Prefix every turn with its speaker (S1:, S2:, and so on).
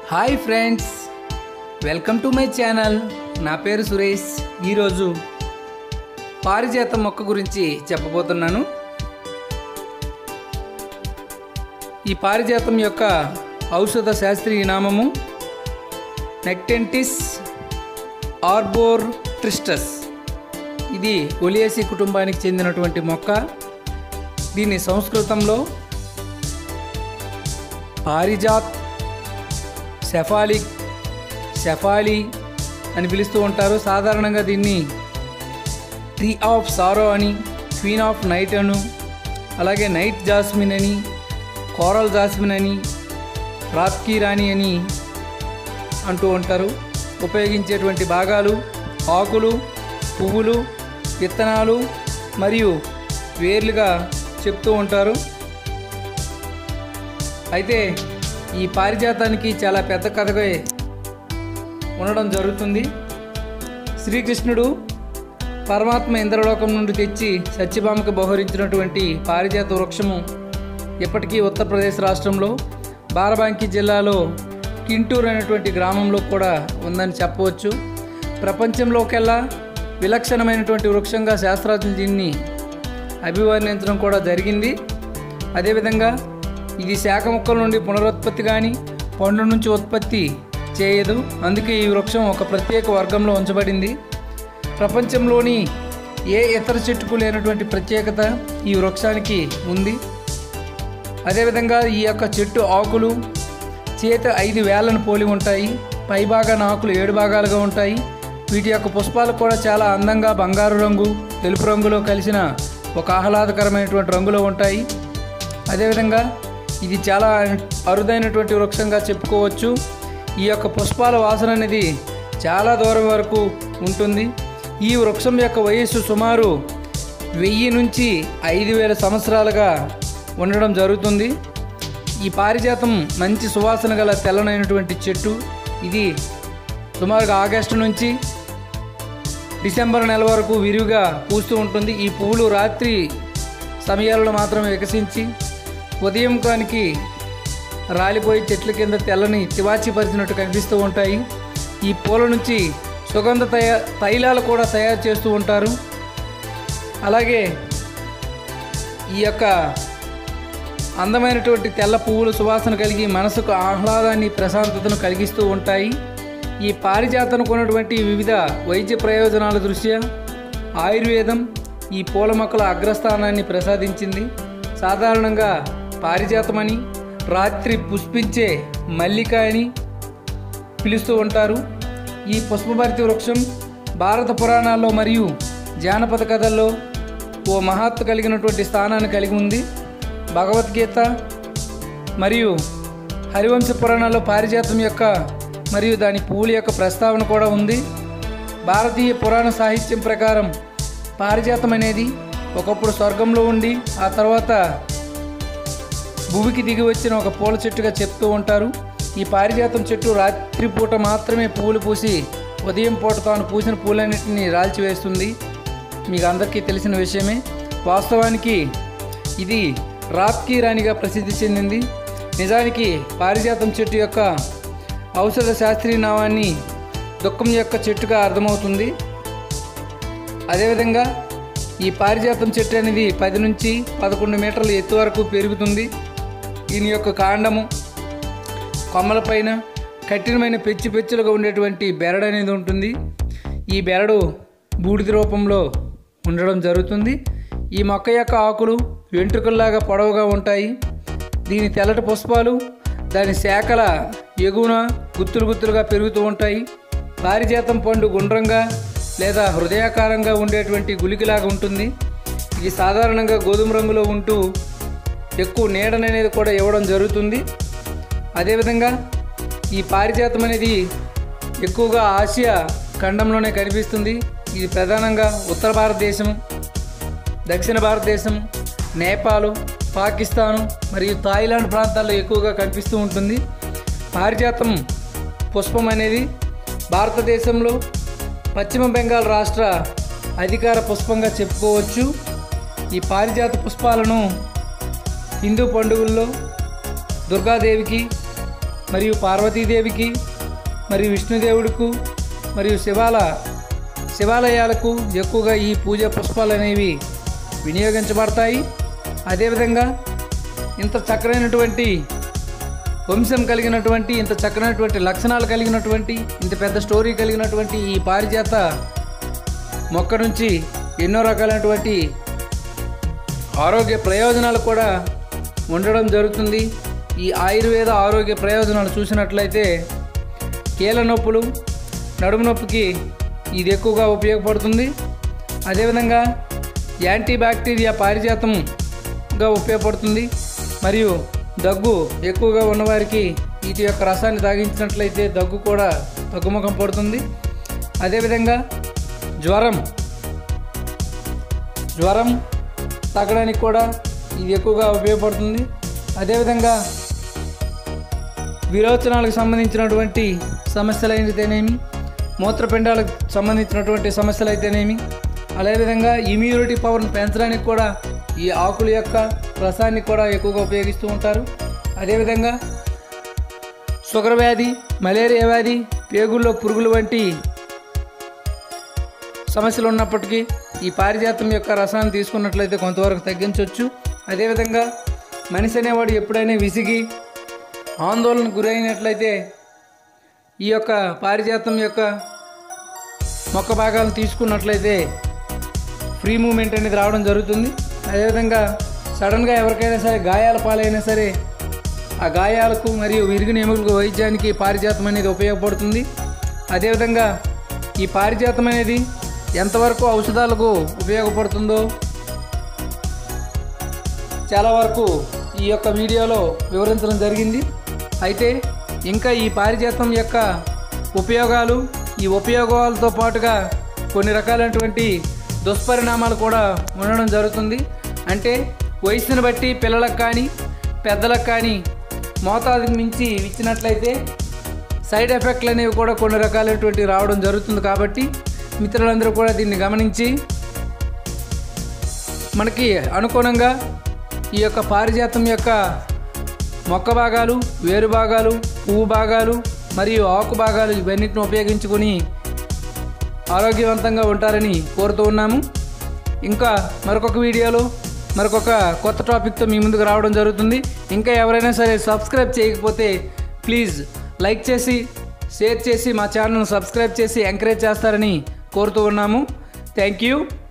S1: Hi friends, welcome to my channel. నా పేరు సురేష్. ఈరోజు పారిజాతం మొక్క గురించి చెప్పబోతున్నాను. ఈ పారిజాతం యొక్క ఔషధ శాస్త్రీయ నామము నెక్టెంటిస్ ఆర్బోర్ట్రిస్టస్. ఇది ఒలియేసి కుటుంబానికి చెందినటువంటి మొక్క. దీన్ని సంస్కృతంలో పారిజాత్, సెఫాలి అని పిలుస్తూ ఉంటారు. సాధారణంగా దీన్ని ట్రీ ఆఫ్ సారో అని, క్వీన్ ఆఫ్ నైట్ అను, అలాగే నైట్ జాస్మిన్ అని, కోరల్ జాస్మిన్ అని, రాత్ కీ రాణి అని అంటూ ఉంటారు. ఉపయోగించేటువంటి భాగాలు ఆకులు, పువ్వులు, విత్తనాలు మరియు వేర్లుగా చెప్తూ ఉంటారు. అయితే ఈ పారిజాతానికి చాలా పెద్ద కథగా ఉండడం జరుగుతుంది. శ్రీకృష్ణుడు పరమాత్మ ఇంద్రలోకం నుండి తెచ్చి సత్యభామకు బహురించినటువంటి పారిజాత వృక్షము ఇప్పటికీ ఉత్తరప్రదేశ్ రాష్ట్రంలో బారాబంకీ జిల్లాలో కింటూర్ అనేటువంటి గ్రామంలో కూడా ఉందని చెప్పవచ్చు. ప్రపంచంలోకెల్లా విలక్షణమైనటువంటి వృక్షంగా శాస్త్రజ్ఞులు దీన్ని అభివర్ణించడం కూడా జరిగింది. అదేవిధంగా ఇది శాఖ మొక్కల నుండి పునరుత్పత్తి కానీ పండు నుంచి ఉత్పత్తి చేయదు. అందుకే ఈ వృక్షం ఒక ప్రత్యేక వర్గంలో ఉంచబడింది. ప్రపంచంలోని ఏ ఇతర చెట్టుకు లేనటువంటి ప్రత్యేకత ఈ వృక్షానికి ఉంది. అదేవిధంగా ఈ యొక్క చెట్టు ఆకులు చేత 5 వేలను పోలి ఉంటాయి. పైభాగాన ఆకులు 7 భాగాలుగా ఉంటాయి. వీటి యొక్క పుష్పాలు కూడా చాలా అందంగా బంగారు రంగు, తెలుపు రంగులో కలిసిన ఒక ఆహ్లాదకరమైనటువంటి రంగులో ఉంటాయి. అదేవిధంగా ఇది చాలా అరుదైనటువంటి వృక్షంగా చెప్పుకోవచ్చు. ఈ యొక్క పుష్పాల వాసన అనేది చాలా దూరం వరకు ఉంటుంది. ఈ వృక్షం యొక్క వయస్సు సుమారు 1000 నుంచి 5000 సంవత్సరాలుగా ఉండడం జరుగుతుంది. ఈ పారిజాతం మంచి సువాసన గల తెల్లనైనటువంటి చెట్టు. ఇది సుమారుగా ఆగస్టు నుంచి డిసెంబర్ నెల వరకు విరివిగా పూస్తూ ఉంటుంది. ఈ పువ్వులు రాత్రి సమయాలలో మాత్రమే వికసించి ఉదయం కానికి రాలిపోయి చెట్ల కింద తెల్లని తివాచి పరిచినట్టు కనిపిస్తూ ఉంటాయి. ఈ పూల నుంచి సుగంధ తైలాలు కూడా తయారు చేస్తూ ఉంటారు. అలాగే ఈ యొక్క అందమైనటువంటి తెల్ల పువ్వులు సువాసన కలిగి మనసుకు ఆహ్లాదాన్ని, ప్రశాంతతను కలిగిస్తూ ఉంటాయి. ఈ పారిజాతానికి ఉన్నటువంటి వివిధ వైద్య ప్రయోజనాల దృష్ట్యా ఆయుర్వేదం ఈ పూల మొక్కల అగ్రస్థానాన్ని ప్రసాదించింది. సాధారణంగా పారిజాతమని, రాత్రి పుష్పించే మల్లిక అని పిలుస్తూ ఉంటారు. ఈ పుష్పభరిత వృక్షం భారత పురాణాల్లో మరియు జానపద కథల్లో ఓ మహత్తు కలిగినటువంటి స్థానాన్ని కలిగి ఉంది. భగవద్గీత మరియు హరివంశ పురాణాల్లో పారిజాతం యొక్క మరియు దాని పువ్వుల యొక్క ప్రస్తావన కూడా ఉంది. భారతీయ పురాణ సాహిత్యం ప్రకారం పారిజాతం అనేది ఒకప్పుడు స్వర్గంలో ఉండి ఆ తర్వాత భూమికి దిగి వచ్చిన ఒక పూల చెట్టుగా చెప్తూ ఉంటారు. ఈ పారిజాతం చెట్టు రాత్రిపూట మాత్రమే పువ్వులు పూసి ఉదయం పూట తాను పూసిన పూలన్నింటినీ రాల్చివేస్తుంది. మీకు అందరికీ తెలిసిన విషయమే. వాస్తవానికి ఇది రాత్ కీ రాణిగా ప్రసిద్ధి చెందింది. నిజానికి పారిజాతం చెట్టు యొక్క ఔషధ శాస్త్రీయ నామాన్ని దుఃఖం యొక్క చెట్టుగా అర్థమవుతుంది. అదేవిధంగా ఈ పారిజాతం చెట్టు అనేది 10 నుంచి 11 మీటర్ల ఎత్తు వరకు పెరుగుతుంది. దీని యొక్క కాండము కొమ్మలపైన కఠినమైన పెచ్చులుగా ఉండేటువంటి బెరడు అనేది ఉంటుంది. ఈ బెరడు బూడిద రూపంలో ఉండడం జరుగుతుంది. ఈ మొక్క యొక్క ఆకులు వెంట్రుకల్లాగా పొడవుగా ఉంటాయి. దీని తెల్లటి పుష్పాలు దాని శాఖల ఎగువన గుత్తులుగా పెరుగుతూ ఉంటాయి. పారిజాతం పండు గుండ్రంగా లేదా హృదయాకారంగా ఉండేటువంటి గుళికలాగా ఉంటుంది. ఇది సాధారణంగా గోధుమ రంగులో ఉంటూ ఎక్కువ నీడననేది కూడా ఇవ్వడం జరుగుతుంది. అదేవిధంగా ఈ పారిజాతం అనేది ఎక్కువగా ఆసియా ఖండంలోనే కనిపిస్తుంది. ఇది ప్రధానంగా ఉత్తర భారతదేశం, దక్షిణ భారతదేశం, నేపాల్, పాకిస్తాను మరియు థాయిలాండ్ ప్రాంతాల్లో ఎక్కువగా కనిపిస్తూ ఉంటుంది. పారిజాతం పుష్పం అనేది భారతదేశంలో పశ్చిమ బెంగాల్ రాష్ట్ర అధికార పుష్పంగా చెప్పుకోవచ్చు. ఈ పారిజాత పుష్పాలను హిందూ పండుగల్లో దుర్గాదేవికి, మరియు పార్వతీదేవికి మరియు విష్ణుదేవుడికి మరియు శివాలయాలకు ఎక్కువగా ఈ పూజా పుష్పాలు అనేవి వినియోగించబడతాయి. అదేవిధంగా ఇంత చక్కనైనటువంటి వంశం కలిగినటువంటి, ఇంత చక్కనైనటువంటి లక్షణాలు కలిగినటువంటి, ఇంత పెద్ద స్టోరీ కలిగినటువంటి ఈ పారిజాత మొక్క నుంచి ఎన్నో రకాలైనటువంటి ఆరోగ్య ప్రయోజనాలు కూడా ఉండడం జరుగుతుంది. ఈ ఆయుర్వేద ఆరోగ్య ప్రయోజనాలు చూసినట్లయితే కీళ్ళ నొప్పులు, నడుము నొప్పికి ఇది ఎక్కువగా ఉపయోగపడుతుంది. అదేవిధంగా యాంటీ బ్యాక్టీరియా పారిజాతంగా ఉపయోగపడుతుంది. మరియు దగ్గు ఎక్కువగా ఉన్నవారికి వీటి యొక్క రసాన్ని తాగించినట్లయితే దగ్గు కూడా తగ్గుముఖం పడుతుంది. అదేవిధంగా జ్వరం తగ్గడానికి కూడా ఇది ఎక్కువగా ఉపయోగపడుతుంది. అదేవిధంగా విరోచనాలకు సంబంధించినటువంటి సమస్యలు అయితేనేమి, మూత్రపిండాలకు సంబంధించినటువంటి సమస్యలు అయితేనేమి, అదేవిధంగా ఇమ్యూనిటీ పవర్ని పెంచడానికి కూడా ఈ ఆకుల యొక్క రసాన్ని కూడా ఎక్కువగా ఉపయోగిస్తూ ఉంటారు. అదేవిధంగా షుగర్ వ్యాధి, మలేరియా వ్యాధి, పేగుల్లో పురుగులు వంటి సమస్యలు ఉన్నప్పటికీ ఈ పారిజాతం యొక్క రసాన్ని తీసుకున్నట్లయితే కొంతవరకు తగ్గించవచ్చు. అదేవిధంగా మనిషి అనేవాడు ఎప్పుడైనా విసిగి ఆందోళనకు గురైనట్లయితే ఈ యొక్క పారిజాతం యొక్క మొక్క భాగాలను తీసుకున్నట్లయితే ఫ్రీ మూమెంట్ అనేది రావడం జరుగుతుంది. అదేవిధంగా సడన్గా ఎవరికైనా సరే గాయాల పాలైనా సరే ఆ గాయాలకు మరియు విరిగిన ఎముకలకు వైద్యానికి పారిజాతం అనేది ఉపయోగపడుతుంది. అదేవిధంగా ఈ పారిజాతం అనేది ఎంతవరకు ఔషధాలకు ఉపయోగపడుతుందో చాలా వరకు ఈ యొక్క వీడియోలో వివరించడం జరిగింది. అయితే ఇంకా ఈ పారిజాతం యొక్క ఉపయోగాలు, ఈ ఉపయోగాలతో పాటుగా కొన్ని రకాలైనటువంటి దుష్పరిణామాలు కూడా ఉండడం జరుగుతుంది. అంటే వయసును బట్టి పిల్లలకు కానీ పెద్దలకు కానీ మోతాదుకు మించి ఇచ్చినట్లయితే సైడ్ ఎఫెక్ట్లు అనేవి కూడా కొన్ని రకాలైనటువంటి రావడం జరుగుతుంది. కాబట్టి మిత్రులందరూ కూడా దీన్ని గమనించి మనకి అనుగుణంగా ఈ యొక్క పారిజాతం యొక్క మొక్క భాగాలు, వేరు భాగాలు, పువ్వు భాగాలు మరియు ఆకు భాగాలు ఇవన్నిటిని ఉపయోగించుకొని ఆరోగ్యవంతంగా ఉంటారని కోరుతూ ఉన్నాము. ఇంకా మరొక వీడియోలో మరొక కొత్త టాపిక్తో మీ ముందుకు రావడం జరుగుతుంది. ఇంకా ఎవరైనా సరే సబ్స్క్రైబ్ చేయకపోతే ప్లీజ్ లైక్ చేసి, షేర్ చేసి మా ఛానల్ను సబ్స్క్రైబ్ చేసి ఎంకరేజ్ చేస్తారని కోరుతూ ఉన్నాము. Thank you.